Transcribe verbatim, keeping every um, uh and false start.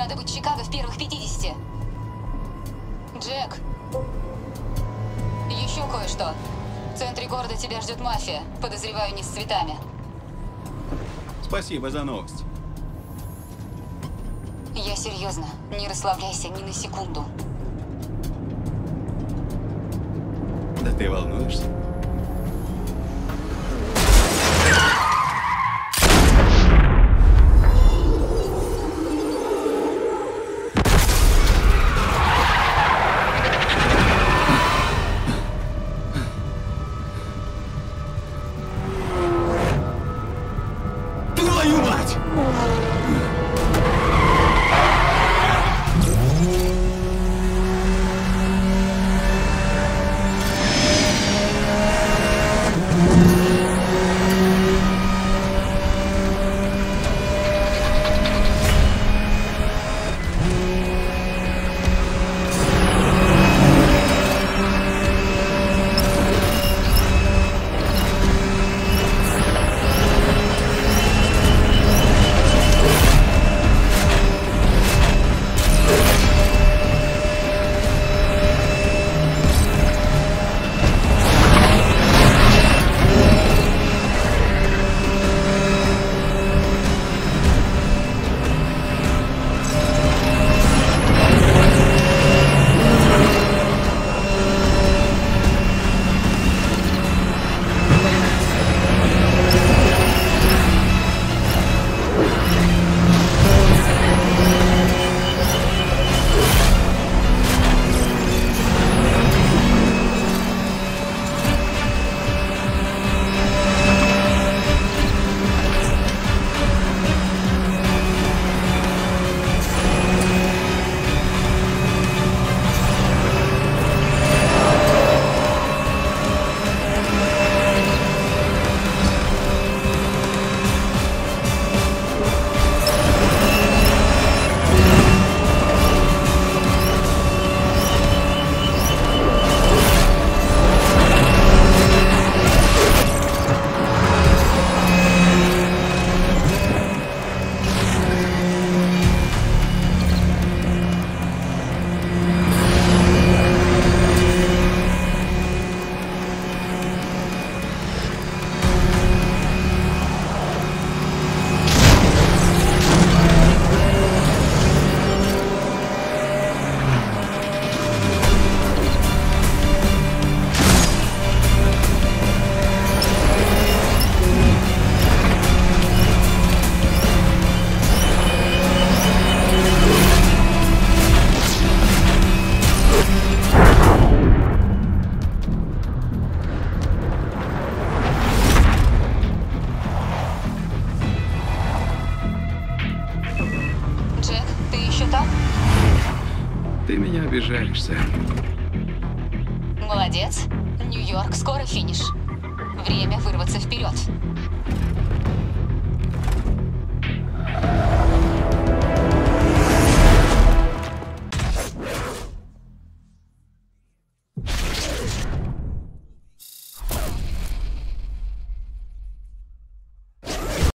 Надо быть в Чикаго в первых пятидесяти. Джек. Еще кое-что. В центре города тебя ждет мафия. Подозреваю, не с цветами. Спасибо за новость. Я серьезно. Не расслабляйся ни на секунду. Да ты волнуешься? Твою мать! Ты меня обижаешь, Сэм. Молодец. Нью-Йорк, скоро финиш. Время вырваться вперед.